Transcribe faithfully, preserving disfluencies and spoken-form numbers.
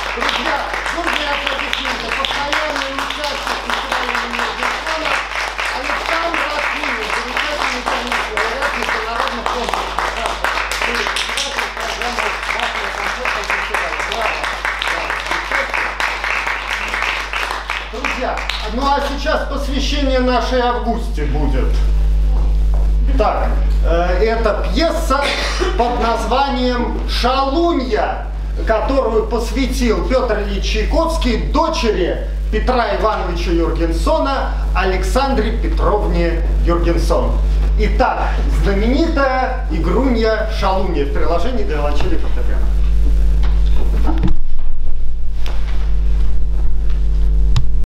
Друзья, бурные аплодисменты. Постоянный участник фестиваля Юргенсона Александр Акимов, замечательный конечно, лауреат международных конкурсов. Председатель программы «Вашего концерта» фестиваля. Браво! Друзья, ну а сейчас посвящение нашей Августе будет. Так, э, это пьеса под названием «Шалунья», которую посвятил Петр Ильич Чайковский дочери Петра Ивановича Юргенсона Александре Петровне Юргенсон. Итак, знаменитая игрунья «Шалунья» в приложении для виолончели и фортепиано.